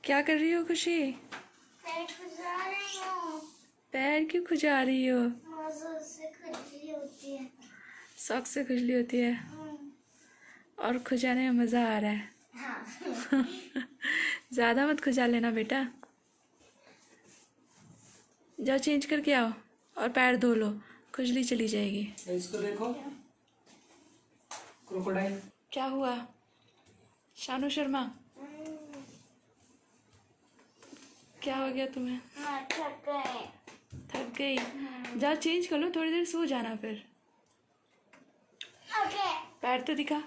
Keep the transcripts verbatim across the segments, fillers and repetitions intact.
क्या कर रही हो खुशी? पैर खुजा रही हूँ। पैर क्यों खुजा रही हो? मौसम से खुजली होती है। सॉक्स से खुजली होती है और खुजाने में मज़ा आ रहा है। हाँ। ज़्यादा मत खुजा लेना बेटा। जाओ चेंज करके आओ और पैर धो लो, खुजली चली जाएगी। इसको देखो, क्रोकोडाइल। क्या हुआ शानू शर्मा? क्या हो गया तुम्हें? मैं थक गई। थक गई? जाओ चेंज कर लो, थोड़ी देर सो जाना फिर। ओके। पैर तो दिखा।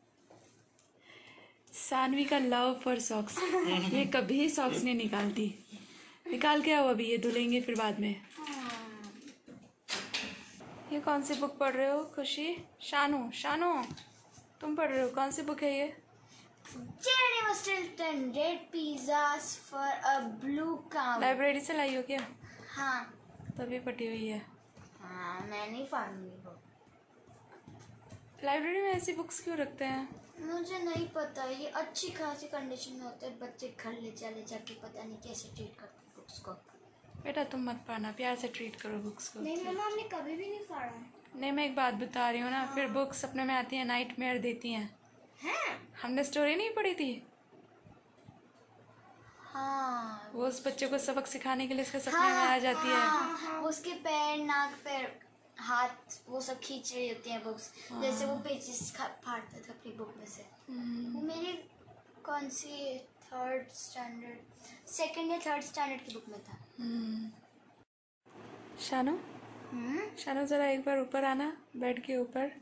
सानवी का लव फॉर सॉक्स, ये कभी सॉक्स नहीं निकालती। निकाल के आओ, अभी ये धुलेंगे फिर बाद में। ये कौन सी बुक पढ़ रहे हो खुशी? शानू शानू तुम पढ़ रहे हो, कौन सी बुक है ये? Jeremy was still ten red pizzas for a blue cow. Library से लाई हो क्या? हाँ। तभी पटी हुई है। हाँ, मैं नहीं पढ़ूंगी वो। लाइब्रेरी में ऐसी बुक्स क्यों रखते हैं? मुझे नहीं पता, ये अच्छी खासी कंडीशन में होते हैं। बच्चे घर ले चले जाके पता नहीं कैसे ट्रीट करते हैं बुक्स को। बेटा तुम मत पढ़ना, प्यार से ट्रीट करो बुक्स को। नहीं मम्मा, हमने कभी भी नहीं पढ़ा है। नहीं, मैं एक बात बता रही हूँ ना, फिर बुक्स अपने में आती हैं, नाइटमेयर देती हैं। हैं? हमने स्टोरी नहीं पढ़ी थी? हाँ। वो उस बच्चे को सबक सिखाने के लिए उसके सपने हाँ, में आ जाती है। हाँ, हाँ, उसके पैर, नाक, पैर, हाथ, वो सब खींच रही होती हैं बुक्स। हाँ। जैसे वो पेजेस फाड़ता था अपनी बुक में से। हम्म, वो मेरी कौन सी थर्ड स्टैंडर्ड सेकंड या थर्ड स्टैंडर्ड की बुक में था। हम्म। शानू हम्म शानू जरा एक बार ऊपर आना, बेड के ऊपर।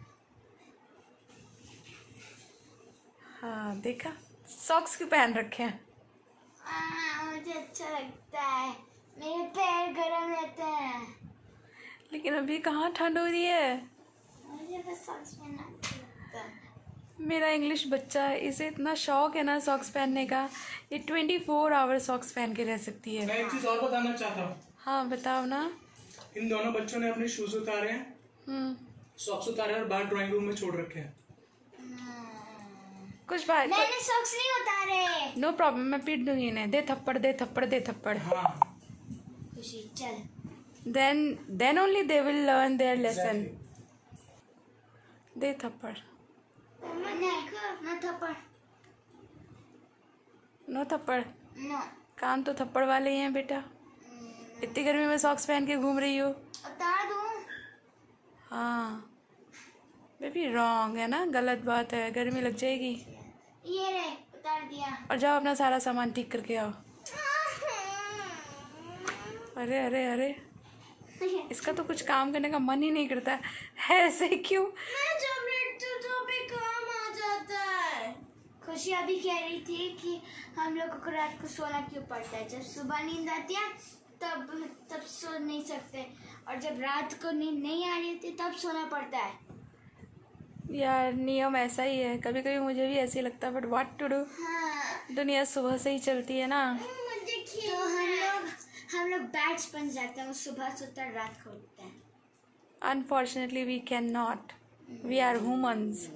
हाँ देखा, सॉक्स क्यों पहन रखे हैं? आ, मुझे अच्छा लगता है, मेरे पैर गर्म रहते हैं। लेकिन अभी कहाँ ठंड हो रही है। मुझे बस सॉक्स पहनना अच्छा लगता है। मेरा इंग्लिश बच्चा है, इसे इतना शौक है ना सॉक्स पहनने का, ये ट्वेंटी फोर आवर सॉक्स पहन के रह सकती है। मैं एक चीज और बताना चाहता हूँ। हाँ बताओ ना। इन दोनों बच्चों ने अपने शूज उतारे हैं, हम्म सॉक्स उतारे और बाहर ड्राइंग रूम में छोड़ रखे हैं। कुछ बात मैंने सॉक्स नहीं उतारे। नो प्रॉब्लम, मैं पीट दूंगी इन्हें। दे थप्पड़ दे थप्पड़ दे थप्पड़। हाँ, खुशी चल। Then then only they will learn their lesson. दे थप्पड़। न थप्पड़। नो थप्पड़। नो। कान तो थप्पड़ वाले ही हैं बेटा। इतनी गर्मी में सॉक्स पहन के घूम रही हो। उतार दूँ? हाँ बेबी, रॉन्ग है ना, गलत बात है, गर्मी लग जाएगी। ये रे, उतार दिया। और जाओ अपना सारा सामान ठीक करके आओ। अरे अरे अरे, इसका तो कुछ काम करने का मन ही नहीं करता है, ऐसे क्यों? मैं जब लेटती तो भी काम आ जाता है। खुशी अभी कह रही थी कि हम लोग को रात को सोना क्यों पड़ता है, जब सुबह नींद आती है तब तब सो नहीं सकते, और जब रात को नींद नहीं आ रही होती तब सोना पड़ता है। यार नियम ऐसा ही है, कभी कभी मुझे भी ऐसे ही लगता है, बट व्हाट टू डू। हाँ। दुनिया सुबह से ही चलती है ना। मुझे तो हम लोग हम लोग बैट्स बन जाते हैं, वो सुबह सोते हैं, रात को उठते हैं। Unfortunately we can not, we are humans.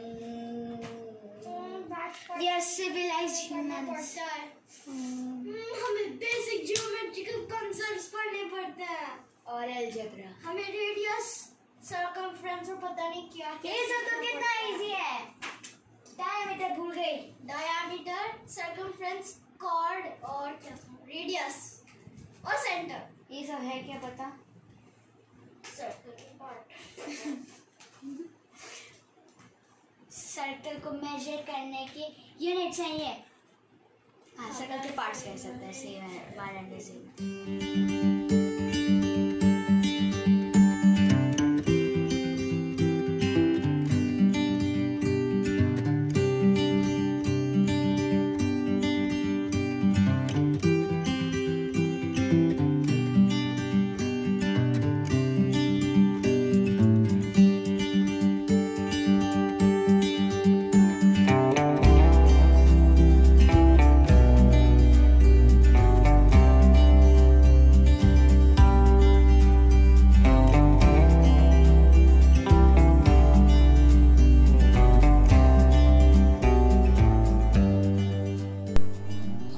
We are civilized humans. हमें बेसिक ज्योमेट्रिकल कॉन्सेप्ट्स पढ़ने पड़ते हैं और अलजेब्रा। हमें रेडियस, सर्कमफ्रेंस और पता नहीं क्या क्या। ये सब तो कितना इजी है। डायमीटर भूल गई। डायमीटर, सर्कमफ्रेंस, कॉर्ड और क्या, रेडियस और सेंटर। ये सब है क्या पता? सर्कल के पार्ट। सर्कल को मेजर करने की यूनिट्स हैं ये। हाँ, सर्कल के पार्ट्स कह सकते हैं, सेम है, वन एंड सेम।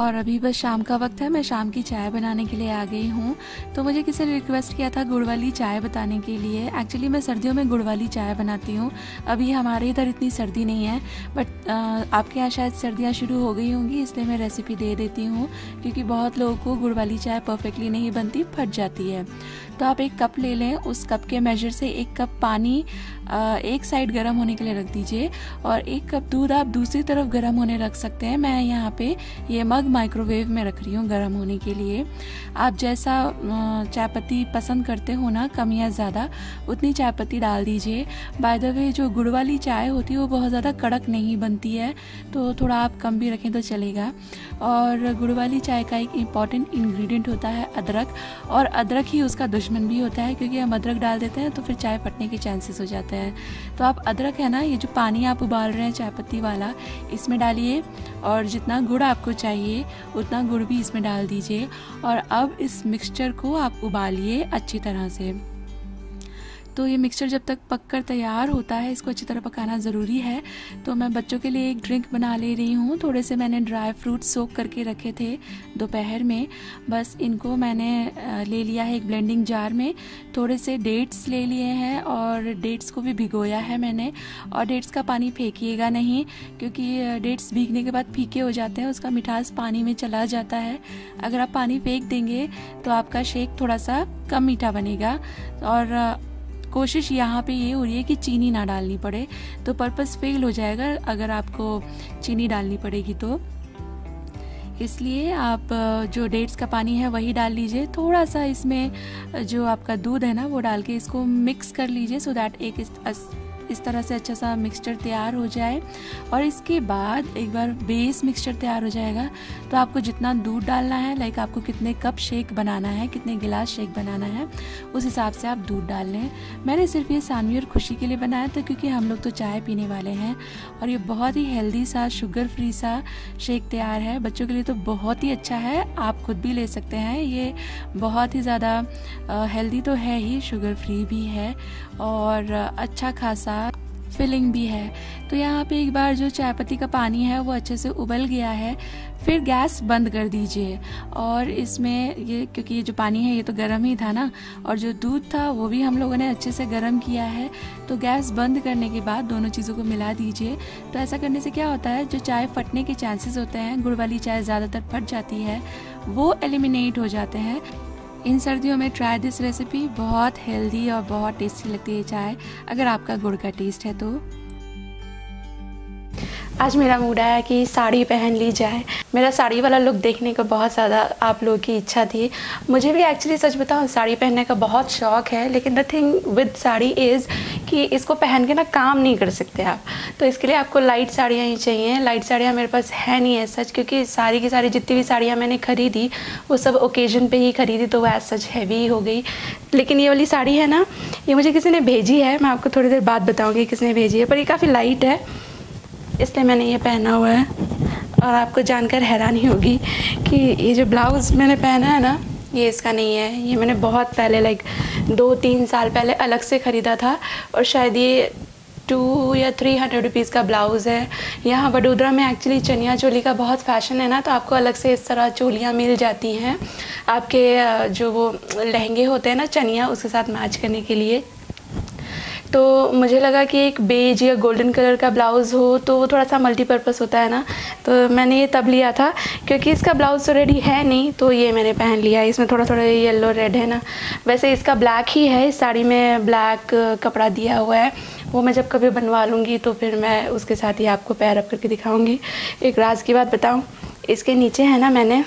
और अभी बस शाम का वक्त है, मैं शाम की चाय बनाने के लिए आ गई हूँ। तो मुझे किसी ने रिक्वेस्ट किया था गुड़ वाली चाय बताने के लिए। एक्चुअली मैं सर्दियों में गुड़ वाली चाय बनाती हूँ। अभी हमारे इधर इतनी सर्दी नहीं है, बट आपके यहाँ शायद सर्दियाँ शुरू हो गई होंगी, इसलिए मैं रेसिपी दे देती हूँ, क्योंकि बहुत लोगों को गुड़ वाली चाय परफेक्टली नहीं बनती, फट जाती है। तो आप एक कप ले लें, उस कप के मेजर से एक कप पानी एक साइड गर्म होने के लिए रख दीजिए और एक कप दूध आप दूसरी तरफ गर्म होने रख सकते हैं। मैं यहाँ पे ये मग माइक्रोवेव में रख रही हूँ गर्म होने के लिए। आप जैसा चाय पत्ती पसंद करते हो ना, कम या ज़्यादा, उतनी चाय पत्ती डाल दीजिए। बाय द वे जो गुड़ वाली चाय होती है वो बहुत ज़्यादा कड़क नहीं बनती है, तो थोड़ा आप कम भी रखें तो चलेगा। और गुड़ वाली चाय का एक इम्पॉर्टेंट इंग्रेडिएंट होता है अदरक, और अदरक ही उसका दुश्मन भी होता है, क्योंकि हम अदरक डाल देते हैं तो फिर चाय फटने के चांसेस हो जाते हैं। तो आप अदरक है ना, ये जो पानी आप उबाल रहे हैं चाय पत्ती वाला, इसमें डालिए और जितना गुड़ आपको चाहिए उतना गुड़ भी इसमें डाल दीजिए। और अब इस मिक्सचर को आप उबालिए अच्छी तरह से। तो ये मिक्सचर जब तक पककर तैयार होता है, इसको अच्छी तरह पकाना ज़रूरी है। तो मैं बच्चों के लिए एक ड्रिंक बना ले रही हूँ। थोड़े से मैंने ड्राई फ्रूट सोक करके रखे थे दोपहर में, बस इनको मैंने ले लिया है एक ब्लेंडिंग जार में। थोड़े से डेट्स ले लिए हैं और डेट्स को भी भिगोया है मैंने। और डेट्स का पानी फेंकिएगा नहीं, क्योंकि डेट्स भीगने के बाद फीके हो जाते हैं, उसका मिठास पानी में चला जाता है। अगर आप पानी फेंक देंगे तो आपका शेक थोड़ा सा कम मीठा बनेगा। और कोशिश यहाँ पे ये हो रही है कि चीनी ना डालनी पड़े, तो पर्पस फेल हो जाएगा अगर आपको चीनी डालनी पड़ेगी तो। इसलिए आप जो डेट्स का पानी है वही डाल लीजिए। थोड़ा सा इसमें जो आपका दूध है ना वो डाल के इसको मिक्स कर लीजिए, सो दैट एक इस, इस तरह से अच्छा सा मिक्सचर तैयार हो जाए। और इसके बाद एक बार बेस मिक्सचर तैयार हो जाएगा तो आपको जितना दूध डालना है, लाइक आपको कितने कप शेक बनाना है, कितने गिलास शेक बनाना है, उस हिसाब से आप दूध डाल लें। मैंने सिर्फ ये सानवी और खुशी के लिए बनाया था, क्योंकि हम लोग तो चाय पीने वाले हैं। और ये बहुत ही हेल्दी सा, शुगर फ्री सा शेक तैयार है। बच्चों के लिए तो बहुत ही अच्छा है, आप खुद भी ले सकते हैं। ये बहुत ही ज़्यादा हेल्दी तो है ही, शुगर फ्री भी है और अच्छा खासा फिलिंग भी है। तो यहाँ पे एक बार जो चाय पत्ती का पानी है वो अच्छे से उबल गया है, फिर गैस बंद कर दीजिए। और इसमें ये, क्योंकि ये जो पानी है ये तो गर्म ही था ना, और जो दूध था वो भी हम लोगों ने अच्छे से गर्म किया है। तो गैस बंद करने के बाद दोनों चीज़ों को मिला दीजिए। तो ऐसा करने से क्या होता है, जो चाय फटने के चांसेस होते हैं, गुड़ वाली चाय ज़्यादातर फट जाती है, वो एलिमिनेट हो जाते हैं। इन सर्दियों में ट्राई दिस रेसिपी, बहुत हेल्दी और बहुत टेस्टी लगती है चाय, अगर आपका गुड़ का टेस्ट है तो। आज मेरा मूड आया कि साड़ी पहन ली जाए। मेरा साड़ी वाला लुक देखने का बहुत ज़्यादा आप लोगों की इच्छा थी। मुझे भी एक्चुअली सच बताऊँ साड़ी पहनने का बहुत शौक़ है, लेकिन the thing with sari is कि इसको पहन के ना काम नहीं कर सकते आप। तो इसके लिए आपको लाइट साड़ियाँ ही चाहिए। लाइट साड़ियाँ मेरे पास है नहीं है सच, क्योंकि सारी की सारी जितनी भी साड़ियाँ मैंने ख़रीदी वो सब ओकेजन पे ही ख़रीदी, तो वो एज सच हैवी हो गई। लेकिन ये वाली साड़ी है ना, ये मुझे किसी ने भेजी है, मैं आपको थोड़ी देर बाद बताऊँगी किसने भेजी है, पर ये काफ़ी लाइट है, इसलिए मैंने ये पहना हुआ है। और आपको जानकर हैरानी होगी कि ये जो ब्लाउज़ मैंने पहना है ना, ये इसका नहीं है। ये मैंने बहुत पहले, लाइक दो तीन साल पहले अलग से ख़रीदा था, और शायद ये टू या थ्री हंड्रेड रुपीज़ का ब्लाउज़ है। यहाँ वडोदरा में एक्चुअली चनिया चोली का बहुत फ़ैशन है ना, तो आपको अलग से इस तरह चोलियाँ मिल जाती हैं आपके जो वो लहंगे होते हैं ना चनिया, उसके साथ मैच करने के लिए। तो मुझे लगा कि एक बेज या गोल्डन कलर का ब्लाउज़ हो तो वो थोड़ा सा मल्टीपर्पज़ होता है ना, तो मैंने ये तब लिया था, क्योंकि इसका ब्लाउज़ तो रेडी है नहीं, तो ये मैंने पहन लिया। इसमें थोड़ा थोड़ा येलो रेड है ना, वैसे इसका ब्लैक ही है, इस साड़ी में ब्लैक कपड़ा दिया हुआ है। वो मैं जब कभी बनवा लूँगी तो फिर मैं उसके साथ ही आपको पैर अप करके दिखाऊँगी। एक राज की बात बताऊँ, इसके नीचे है ना मैंने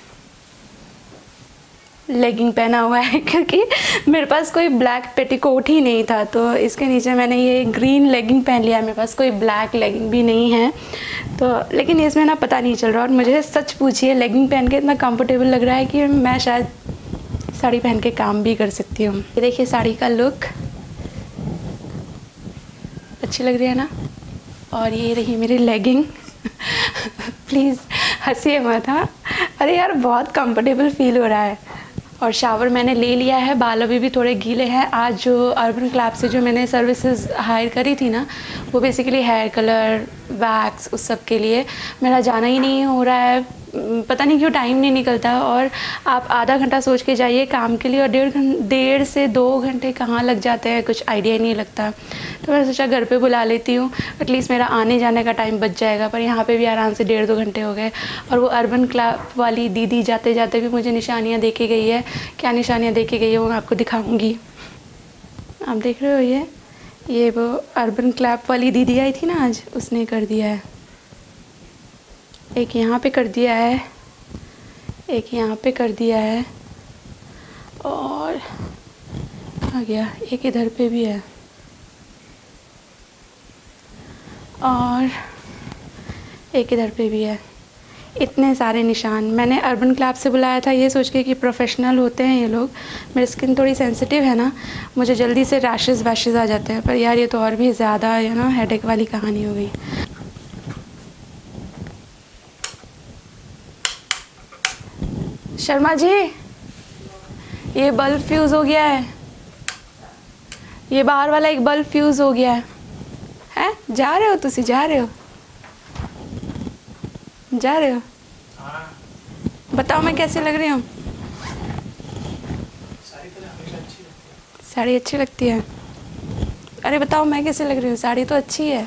लेगिंग पहना हुआ है, क्योंकि मेरे पास कोई ब्लैक पेटीकोट ही नहीं था, तो इसके नीचे मैंने ये ग्रीन लेगिंग पहन लिया। मेरे पास कोई ब्लैक लेगिंग भी नहीं है, तो लेकिन इसमें ना पता नहीं चल रहा। और मुझे सच पूछिए, लेगिंग पहन के इतना कंफर्टेबल लग रहा है कि मैं शायद साड़ी पहन के काम भी कर सकती हूँ। ये देखिए साड़ी का लुक, अच्छी लग रही है ना। और ये रही मेरी लेगिंग प्लीज़ हंसिए मत। हाँ, अरे यार बहुत कंफर्टेबल फील हो रहा है। और शावर मैंने ले लिया है, बाल अभी भी थोड़े गीले हैं। आज जो अर्बन क्लैब से जो मैंने सर्विसेज हायर करी थी ना, वो बेसिकली हेयर कलर वैक्स, उस सब के लिए मेरा जाना ही नहीं हो रहा है, पता नहीं क्यों टाइम नहीं निकलता। और आप आधा घंटा सोच के जाइए काम के लिए और डेढ़ घंटे डेढ़ से दो घंटे कहाँ लग जाते हैं, कुछ आइडिया ही नहीं लगता। तो मैंने सोचा घर पे बुला लेती हूँ, एटलीस्ट मेरा आने जाने का टाइम बच जाएगा। पर यहाँ पे भी आराम से डेढ़ दो घंटे हो गए। और वो अर्बन क्लब वाली दीदी जाते जाते भी मुझे निशानियाँ दे के गई है। क्या निशानियाँ दे के गई है वो मैं आपको दिखाऊँगी। आप देख रहे हो, ये ये वो अर्बन क्लब वाली दीदी आई थी ना आज, उसने कर दिया है। एक यहाँ पे कर दिया है, एक यहाँ पे कर दिया है, और आ गया एक इधर पे भी है, और एक इधर पे भी है। इतने सारे निशान। मैंने अर्बन क्लब से बुलाया था ये सोच के कि प्रोफेशनल होते हैं ये लोग। मेरी स्किन थोड़ी सेंसिटिव है ना, मुझे जल्दी से रैशेस वैशेस आ जाते हैं। पर यार ये तो और भी ज़्यादा है ना, हेडेक वाली कहानी हो गई। शर्मा जी, ये बल्ब फ्यूज़ हो गया है, ये बाहर वाला एक बल्ब फ्यूज़ हो गया है। हैं, जा रहे हो तुसी, जा रहे हो जा रहे हो बताओ मैं कैसे लग रही हूँ? साड़ी अच्छी लगती है। अरे बताओ मैं कैसे लग रही हूँ? साड़ी तो अच्छी है।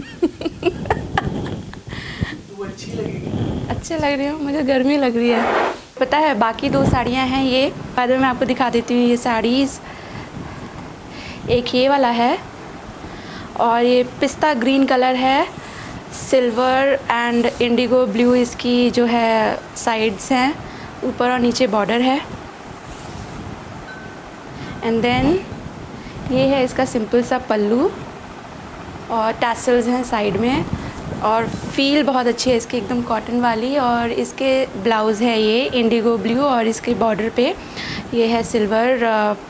तू अच्छी लगेगी। अच्छी लग रही हूँ, मुझे गर्मी लग रही है। पता है बाकी दो साड़ियाँ हैं, ये बाद में मैं आपको दिखा देती हूँ। ये साड़ीज़, एक ये वाला है और ये पिस्ता ग्रीन कलर है, सिल्वर एंड इंडिगो ब्लू इसकी जो है साइड्स हैं, ऊपर और नीचे बॉर्डर है। एंड देन ये है इसका सिंपल सा पल्लू और टैसल्स हैं साइड में, और फील बहुत अच्छी है इसकी, एकदम कॉटन वाली। और इसके ब्लाउज़ है ये इंडिगो ब्लू और इसके बॉर्डर पे ये है सिल्वर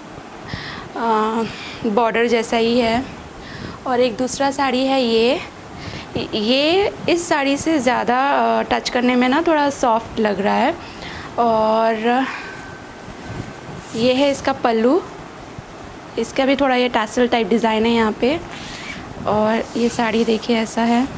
बॉर्डर जैसा ही है। और एक दूसरा साड़ी है ये ये इस साड़ी से ज़्यादा टच करने में ना थोड़ा सॉफ्ट लग रहा है। और ये है इसका पल्लू, इसका भी थोड़ा ये टैसल टाइप डिज़ाइन है यहाँ पे। और ये साड़ी देखिए ऐसा है,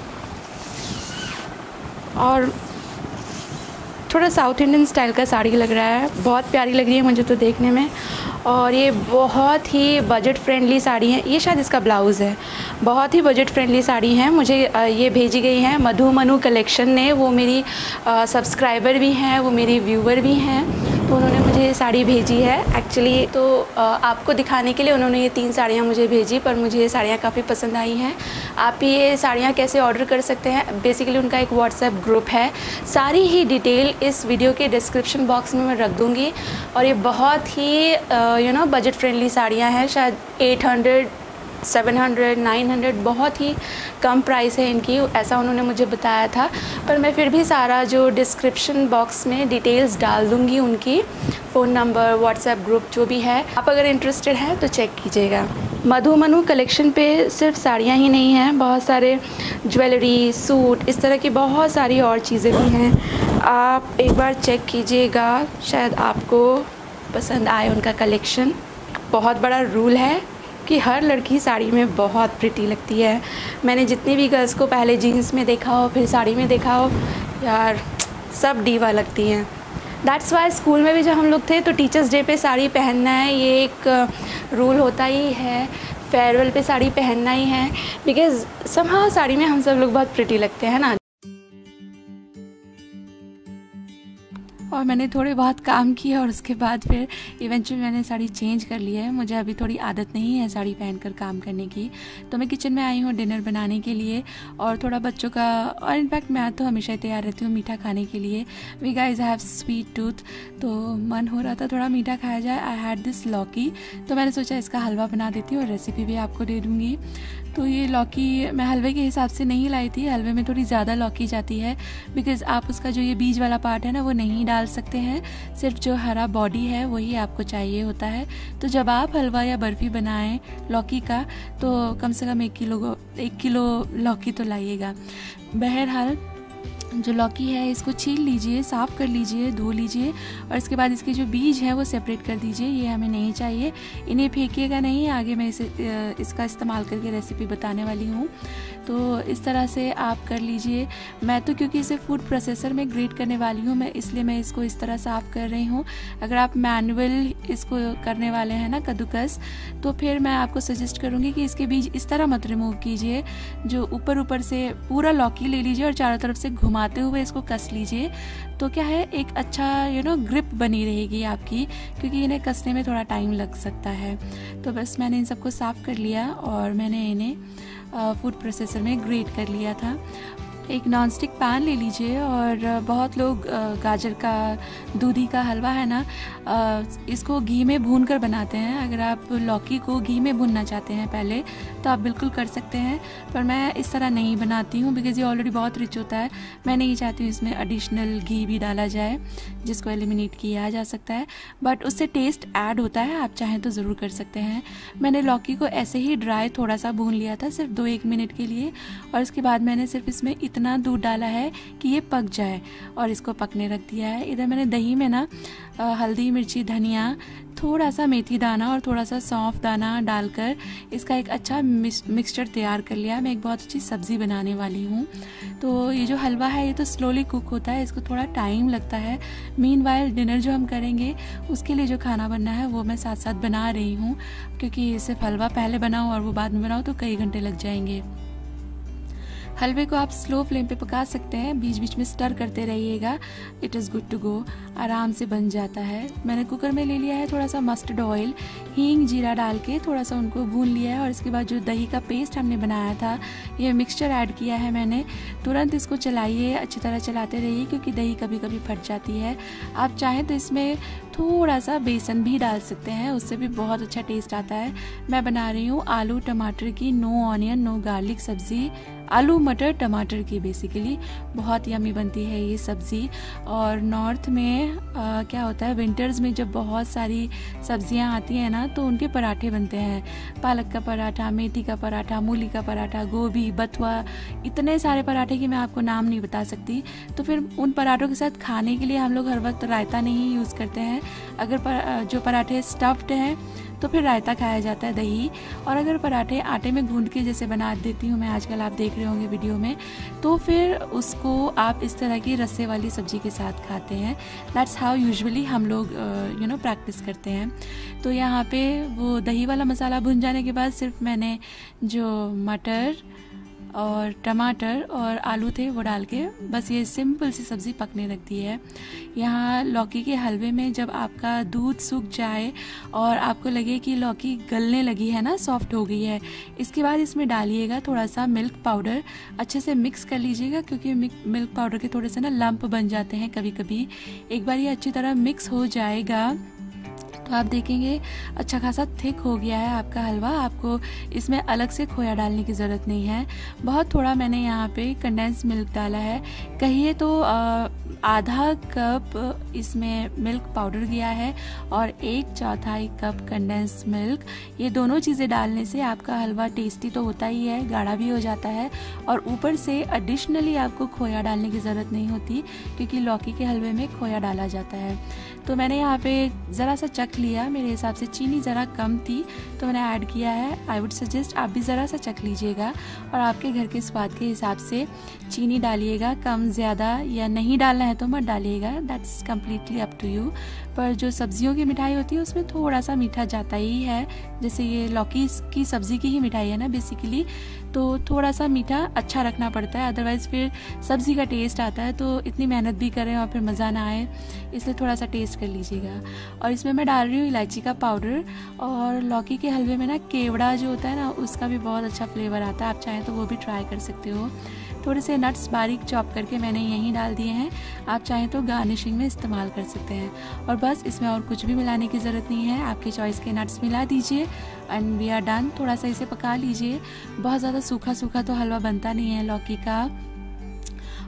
और थोड़ा साउथ इंडियन स्टाइल का साड़ी लग रहा है, बहुत प्यारी लग रही है मुझे तो देखने में। और ये बहुत ही बजट फ्रेंडली साड़ी है, ये शायद इसका ब्लाउज़ है। बहुत ही बजट फ्रेंडली साड़ी है, मुझे ये भेजी गई है मधु मनु कलेक्शन ने। वो मेरी सब्सक्राइबर भी हैं, वो मेरी व्यूवर भी हैं, तो उन्होंने मुझे ये साड़ी भेजी है एक्चुअली। तो आ, आपको दिखाने के लिए उन्होंने ये तीन साड़ियाँ मुझे भेजी, पर मुझे ये साड़ियाँ काफ़ी पसंद आई हैं। आप ये साड़ियाँ कैसे ऑर्डर कर सकते हैं? बेसिकली उनका एक व्हाट्सएप ग्रुप है, सारी ही डिटेल इस वीडियो के डिस्क्रिप्शन बॉक्स में मैं रख दूँगी। और ये बहुत ही यू नो बजट फ्रेंडली साड़ियाँ हैं, शायद eight hundred seven hundred nine hundred बहुत ही कम प्राइस है इनकी, ऐसा उन्होंने मुझे बताया था। पर मैं फिर भी सारा जो डिस्क्रिप्शन बॉक्स में डिटेल्स डाल दूँगी, उनकी फ़ोन नंबर, व्हाट्सएप ग्रुप जो भी है। आप अगर इंटरेस्टेड हैं तो चेक कीजिएगा। मधु मनु कलेक्शन पे सिर्फ साड़ियाँ ही नहीं हैं, बहुत सारे ज्वेलरी, सूट, इस तरह की बहुत सारी और चीज़ें भी हैं। आप एक बार चेक कीजिएगा, शायद आपको पसंद आए उनका कलेक्शन। बहुत बड़ा रूल है कि हर लड़की साड़ी में बहुत प्रिटी लगती है। मैंने जितनी भी गर्ल्स को पहले जीन्स में देखा हो, फिर साड़ी में देखा हो, यार सब डीवा लगती हैं। दैट्स वाई स्कूल में भी जब हम लोग थे तो टीचर्स डे पे साड़ी पहनना है, ये एक रूल होता ही है। फेयरवेल पे साड़ी पहनना ही है, बिकॉज़ समहाउ साड़ी में हम सब लोग बहुत प्रिटी लगते हैं ना। और मैंने थोड़े बहुत काम किए और उसके बाद फिर इवेंचुअली मैंने साड़ी चेंज कर ली है। मुझे अभी थोड़ी आदत नहीं है साड़ी पहनकर काम करने की, तो मैं किचन में आई हूँ डिनर बनाने के लिए और थोड़ा बच्चों का, और इनफैक्ट मैं तो हमेशा ही तैयार रहती हूँ मीठा खाने के लिए। We guys have sweet tooth, तो मन हो रहा था थोड़ा मीठा खाया जाए। आई हैड दिस लौकी, तो मैंने सोचा इसका हलवा बना देती हूँ और रेसिपी भी आपको दे दूँगी। तो ये लौकी मैं हलवे के हिसाब से नहीं लाई थी, हलवे में थोड़ी ज़्यादा लौकी जाती है, बिकॉज़ आप उसका जो ये बीज वाला पार्ट है ना वो नहीं डाल सकते हैं, सिर्फ जो हरा बॉडी है वही आपको चाहिए होता है। तो जब आप हलवा या बर्फ़ी बनाएं लौकी का तो कम से कम एक किलो एक किलो लौकी तो लाइएगा। बहरहाल जो लौकी है इसको छील लीजिए, साफ़ कर लीजिए, धो लीजिए और इसके बाद इसके जो बीज है वो सेपरेट कर दीजिए। ये हमें नहीं चाहिए, इन्हें फेंकिएगा नहीं। आगे मैं इसे इसका इस्तेमाल करके रेसिपी बताने वाली हूँ। तो इस तरह से आप कर लीजिए। मैं तो क्योंकि इसे फूड प्रोसेसर में ग्रेट करने वाली हूँ, मैं इसलिए मैं इसको इस तरह साफ़ कर रही हूँ। अगर आप मैनुअल इसको करने वाले हैं ना कद्दूकस, तो फिर मैं आपको सजेस्ट करूँगी कि इसके बीज इस तरह मत रिमूव कीजिए। जो ऊपर ऊपर से पूरा लौकी ले लीजिए और चारों तरफ से घुमाते हुए इसको कस लीजिए। तो क्या है, एक अच्छा यू नो ग्रिप बनी रहेगी आपकी, क्योंकि इन्हें कसने में थोड़ा टाइम लग सकता है। तो बस मैंने इन सबको साफ़ कर लिया और मैंने इन्हें फूड प्रोसेसर में ग्रेट कर लिया था। एक नॉनस्टिक पैन ले लीजिए और बहुत लोग गाजर का दूधी का हलवा है ना, इसको घी में भून कर बनाते हैं। अगर आप लौकी को घी में भूनना चाहते हैं पहले तो आप बिल्कुल कर सकते हैं, पर मैं इस तरह नहीं बनाती हूँ बिकॉज़ ये ऑलरेडी बहुत रिच होता है। मैं नहीं चाहती हूँ इसमें एडिशनल घी भी डाला जाए, जिसको एलिमिनेट किया जा सकता है, बट उससे टेस्ट ऐड होता है। आप चाहें तो ज़रूर कर सकते हैं। मैंने लौकी को ऐसे ही ड्राई थोड़ा सा भून लिया था, सिर्फ दो एक मिनट के लिए, और इसके बाद मैंने सिर्फ इसमें इतना दूध डाला है कि ये पक जाए और इसको पकने रख दिया है। इधर मैंने दही में ना हल्दी, मिर्ची, धनिया, थोड़ा सा मेथी दाना और थोड़ा सा सौंफ दाना डालकर इसका एक अच्छा मिक्सचर तैयार कर लिया। मैं एक बहुत अच्छी सब्ज़ी बनाने वाली हूँ। तो ये जो हलवा है ये तो स्लोली कुक होता है, इसको थोड़ा टाइम लगता है। मीनवाइल डिनर जो हम करेंगे उसके लिए जो खाना बनना है वो मैं साथ साथ बना रही हूँ, क्योंकि सिर्फ हलवा पहले बनाओ और वो बाद में बनाओ तो कई घंटे लग जाएंगे। हलवे को आप स्लो फ्लेम पे पका सकते हैं, बीच बीच में स्टर करते रहिएगा। It is good to go, आराम से बन जाता है। मैंने कुकर में ले लिया है थोड़ा सा मस्टर्ड ऑयल, हींग, जीरा डाल के थोड़ा सा उनको भून लिया है और इसके बाद जो दही का पेस्ट हमने बनाया था ये मिक्सचर ऐड किया है मैंने। तुरंत इसको चलाइए, अच्छी तरह चलाते रहिए क्योंकि दही कभी कभी फट जाती है। आप चाहें तो इसमें थोड़ा सा बेसन भी डाल सकते हैं, उससे भी बहुत अच्छा टेस्ट आता है। मैं बना रही हूँ आलू टमाटर की नो ऑनियन नो गार्लिक सब्ज़ी, आलू मटर टमाटर की बेसिकली। बहुत यमी बनती है ये सब्ज़ी। और नॉर्थ में आ, क्या होता है, विंटर्स में जब बहुत सारी सब्जियां आती हैं ना तो उनके पराठे बनते हैं। पालक का पराठा, मेथी का पराठा, मूली का पराठा, गोभी, बथुआ, इतने सारे पराठे कि मैं आपको नाम नहीं बता सकती। तो फिर उन पराठों के साथ खाने के लिए हम लोग हर वक्त रायता नहीं यूज़ करते हैं। अगर पर, जो पराठे स्टफ्ड हैं तो फिर रायता खाया जाता है, दही। और अगर पराठे आटे में गूंद के जैसे बना देती हूँ मैं, आजकल आप देख रहे होंगे वीडियो में, तो फिर उसको आप इस तरह की रस्से वाली सब्ज़ी के साथ खाते हैं। दैट्स हाउ यूजुअली हम लोग यू नो प्रैक्टिस करते हैं। तो यहाँ पे वो दही वाला मसाला भुन जाने के बाद सिर्फ मैंने जो मटर और टमाटर और आलू थे वो डाल के बस ये सिंपल सी सब्ज़ी पकने रख दी है। यहाँ लौकी के हलवे में जब आपका दूध सूख जाए और आपको लगे कि लौकी गलने लगी है ना, सॉफ्ट हो गई है, इसके बाद इसमें डालिएगा थोड़ा सा मिल्क पाउडर। अच्छे से मिक्स कर लीजिएगा क्योंकि मिल्क पाउडर के थोड़े से ना लंप बन जाते हैं कभी कभी। एक बार ये अच्छी तरह मिक्स हो जाएगा तो आप देखेंगे अच्छा खासा थिक हो गया है आपका हलवा। आपको इसमें अलग से खोया डालने की ज़रूरत नहीं है। बहुत थोड़ा मैंने यहाँ पे कंडेंस मिल्क डाला है, कहिए तो आधा कप इसमें मिल्क पाउडर गया है और एक चौथाई कप कंडेंस मिल्क। ये दोनों चीज़ें डालने से आपका हलवा टेस्टी तो होता ही है, गाढ़ा भी हो जाता है और ऊपर से एडिशनली आपको खोया डालने की ज़रूरत नहीं होती क्योंकि लौकी के हलवे में खोया डाला जाता है। तो मैंने यहाँ पे ज़रा सा चख लिया, मेरे हिसाब से चीनी ज़रा कम थी तो मैंने ऐड किया है। आई वुड सजेस्ट आप भी ज़रा सा चख लीजिएगा और आपके घर के स्वाद के हिसाब से चीनी डालिएगा, कम ज़्यादा या नहीं डालना है तो मत डालिएगा, that's completely up to you. पर जो सब्जियों की मिठाई होती है उसमें थोड़ा सा मीठा जाता ही है, जैसे ये लौकी की सब्ज़ी की ही मिठाई है ना बेसिकली, तो थोड़ा सा मीठा अच्छा रखना पड़ता है, अदरवाइज़ फिर सब्ज़ी का टेस्ट आता है तो इतनी मेहनत भी करें और फिर मज़ा ना आए, इसलिए थोड़ा सा टेस्ट कर लीजिएगा। और इसमें मैं डाल रही हूँ इलायची का पाउडर। और लौकी के हलवे में ना केवड़ा जो होता है ना उसका भी बहुत अच्छा फ्लेवर आता है, आप चाहें तो वो भी ट्राई कर सकते हो। थोड़े से नट्स बारीक चॉप करके मैंने यहीं डाल दिए हैं, आप चाहें तो गार्निशिंग में इस्तेमाल कर सकते हैं। और बस इसमें और कुछ भी मिलाने की ज़रूरत नहीं है, आपकी चॉइस के नट्स मिला दीजिए एंड वी आर डन। थोड़ा सा इसे पका लीजिए, बहुत ज़्यादा सूखा सूखा तो हलवा बनता नहीं है लौकी का।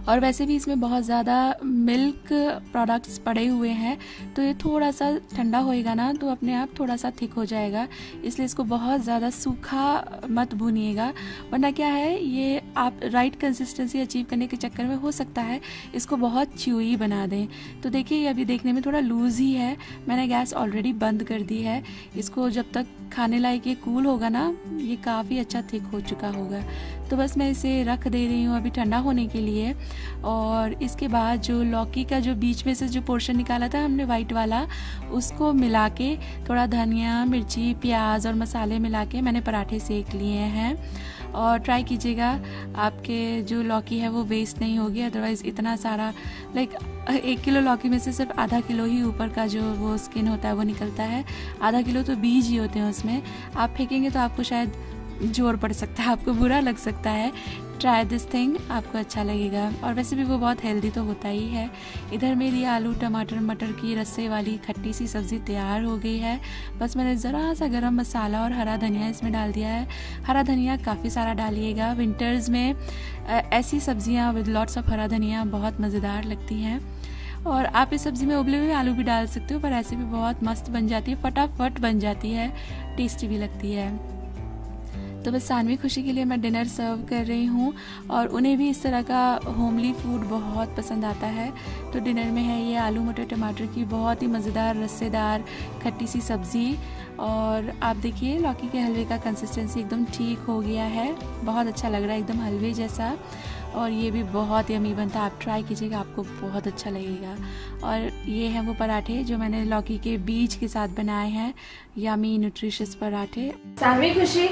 और वैसे भी इसमें बहुत ज़्यादा मिल्क प्रोडक्ट्स पड़े हुए हैं, तो ये थोड़ा सा ठंडा होएगा ना तो अपने आप थोड़ा सा थिक हो जाएगा। इसलिए इसको बहुत ज़्यादा सूखा मत भूनिएगा, वरना क्या है ये आप राइट कंसिस्टेंसी अचीव करने के चक्कर में हो सकता है इसको बहुत च्यूई बना दें। तो देखिए ये अभी देखने में थोड़ा लूज़ ही है, मैंने गैस ऑलरेडी बंद कर दी है। इसको जब तक खाने लायक ये कूल होगा ना, ये काफ़ी अच्छा थिक हो चुका होगा। तो बस मैं इसे रख दे रही हूँ अभी ठंडा होने के लिए। और इसके बाद जो लौकी का जो बीच में से जो पोर्शन निकाला था हमने वाइट वाला, उसको मिला के थोड़ा धनिया, मिर्ची, प्याज और मसाले मिला के मैंने पराठे सेक लिए हैं। और ट्राई कीजिएगा, आपके जो लौकी है वो वेस्ट नहीं होगी। अदरवाइज़ इतना सारा लाइक एक किलो लौकी में से सिर्फ आधा किलो ही ऊपर का जो वो स्किन होता है वो निकलता है, आधा किलो तो बीज ही होते हैं उसमें। आप फेंकेंगे तो आपको शायद जोर पड़ सकता है, आपको बुरा लग सकता है। ट्राई दिस थिंग, आपको अच्छा लगेगा। और वैसे भी वो बहुत हेल्दी तो होता ही है। इधर मेरी आलू टमाटर मटर की रस्से वाली खट्टी सी सब्ज़ी तैयार हो गई है। बस मैंने ज़रा सा गरम मसाला और हरा धनिया इसमें डाल दिया है। हरा धनिया काफ़ी सारा डालिएगा, विंटर्स में ऐसी सब्जियां विद लॉट्स ऑफ हरा धनिया बहुत मज़ेदार लगती हैं। और आप इस सब्ज़ी में उबले हुए आलू भी डाल सकते हो, पर ऐसे भी बहुत मस्त बन जाती है, फटाफट बन जाती है, टेस्टी भी लगती है। तो बस सानवी खुशी के लिए मैं डिनर सर्व कर रही हूँ, और उन्हें भी इस तरह का होमली फूड बहुत पसंद आता है। तो डिनर में है ये आलू मटर टमाटर की बहुत ही मज़ेदार रस्सेदार खट्टी सी सब्ज़ी। और आप देखिए लौकी के हलवे का कंसिस्टेंसी एकदम ठीक हो गया है, बहुत अच्छा लग रहा है, एकदम हलवे जैसा। और ये भी बहुत यम्मी बनता है, आप ट्राई कीजिएगा, आपको बहुत अच्छा लगेगा। और ये हैं वो पराठे जो मैंने लौकी के बीज के साथ बनाए हैं, यम्मी न्यूट्रिशियस पराठे। सानवी खुशी,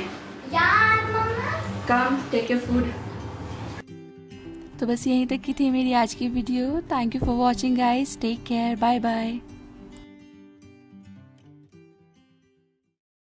कम टेक योर फूड। तो बस यहीं तक की थी मेरी आज की वीडियो। Thank you for watching guys, take care, bye bye.